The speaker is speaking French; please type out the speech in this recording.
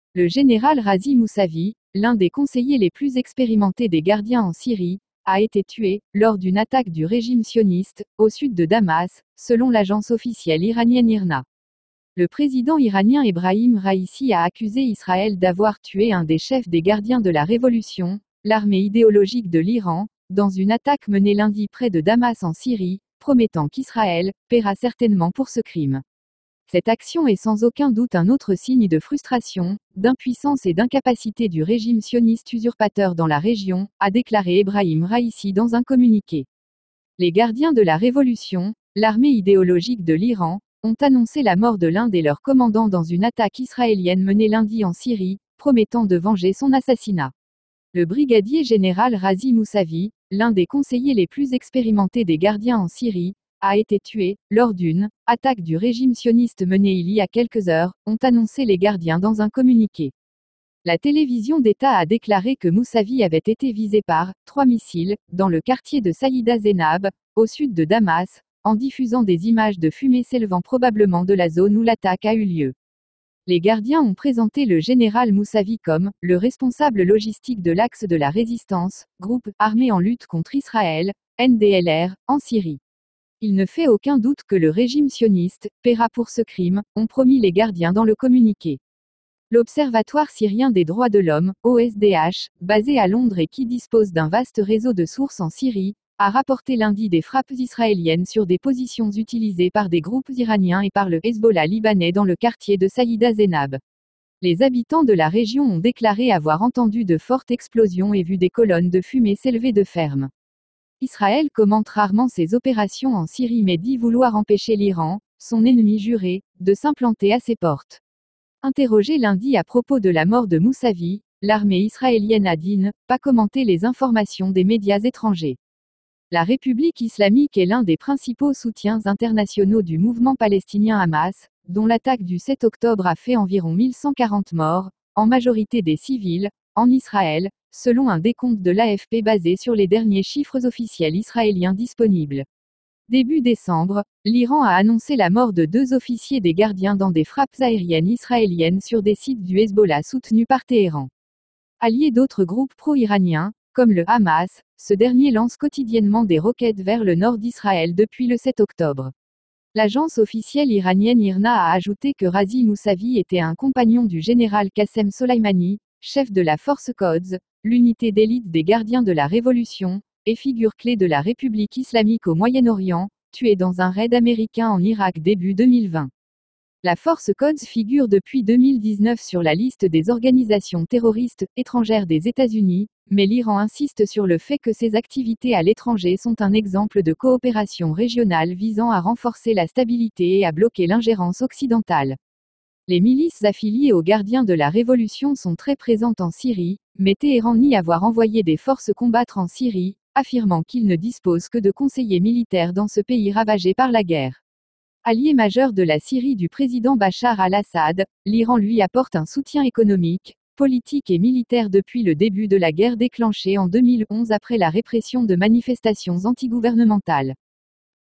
Le général Razi Mousavi, l'un des conseillers les plus expérimentés des gardiens en Syrie, a été tué, lors d'une attaque du régime sioniste, au sud de Damas, selon l'agence officielle iranienne IRNA. Le président iranien Ebrahim Raïssi a accusé Israël d'avoir tué un des chefs des gardiens de la révolution, l'armée idéologique de l'Iran, dans une attaque menée lundi près de Damas en Syrie, promettant qu'Israël paiera certainement pour ce crime. Cette action est sans aucun doute un autre signe de frustration, d'impuissance et d'incapacité du régime sioniste usurpateur dans la région, a déclaré Ebrahim Raïssi dans un communiqué. Les gardiens de la révolution, l'armée idéologique de l'Iran, ont annoncé la mort de l'un de leurs commandants dans une attaque israélienne menée lundi en Syrie, promettant de venger son assassinat. Le brigadier général Razi Mousavi, l'un des conseillers les plus expérimentés des gardiens en Syrie, a été tué, lors d'une attaque du régime sioniste menée il y a quelques heures, ont annoncé les gardiens dans un communiqué. La télévision d'État a déclaré que Mousavi avait été visé par 3 missiles, dans le quartier de Saïda Zenab, au sud de Damas, en diffusant des images de fumée s'élevant probablement de la zone où l'attaque a eu lieu. Les gardiens ont présenté le général Mousavi comme le responsable logistique de l'Axe de la Résistance, groupe armé en lutte contre Israël, NDLR, en Syrie. Il ne fait aucun doute que le régime sioniste paiera pour ce crime, ont promis les gardiens dans le communiqué. L'Observatoire syrien des droits de l'homme, OSDH, basé à Londres et qui dispose d'un vaste réseau de sources en Syrie, a rapporté lundi des frappes israéliennes sur des positions utilisées par des groupes iraniens et par le Hezbollah libanais dans le quartier de Saïda Zenab. Les habitants de la région ont déclaré avoir entendu de fortes explosions et vu des colonnes de fumée s'élever de ferme. Israël commente rarement ses opérations en Syrie mais dit vouloir empêcher l'Iran, son ennemi juré, de s'implanter à ses portes. Interrogé lundi à propos de la mort de Mousavi, l'armée israélienne a dit pas commenter les informations des médias étrangers. La République islamique est l'un des principaux soutiens internationaux du mouvement palestinien Hamas, dont l'attaque du 7 octobre a fait environ 1140 morts, en majorité des civils, en Israël, selon un décompte de l'AFP basé sur les derniers chiffres officiels israéliens disponibles. Début décembre, l'Iran a annoncé la mort de 2 officiers des gardiens dans des frappes aériennes israéliennes sur des sites du Hezbollah soutenus par Téhéran. Allié d'autres groupes pro-iraniens, comme le Hamas, ce dernier lance quotidiennement des roquettes vers le nord d'Israël depuis le 7 octobre. L'agence officielle iranienne IRNA a ajouté que Razi Mousavi était un compagnon du général Qassem Soleimani, chef de la Force Quds, l'unité d'élite des gardiens de la Révolution, et figure clé de la République islamique au Moyen-Orient, tué dans un raid américain en Irak début 2020. La Force Quds figure depuis 2019 sur la liste des organisations terroristes étrangères des États-Unis, mais l'Iran insiste sur le fait que ses activités à l'étranger sont un exemple de coopération régionale visant à renforcer la stabilité et à bloquer l'ingérence occidentale. Les milices affiliées aux gardiens de la Révolution sont très présentes en Syrie, mais Téhéran nie avoir envoyé des forces combattre en Syrie, affirmant qu'il ne dispose que de conseillers militaires dans ce pays ravagé par la guerre. Allié majeur de la Syrie du président Bachar al-Assad, l'Iran lui apporte un soutien économique, politique et militaire depuis le début de la guerre déclenchée en 2011 après la répression de manifestations antigouvernementales.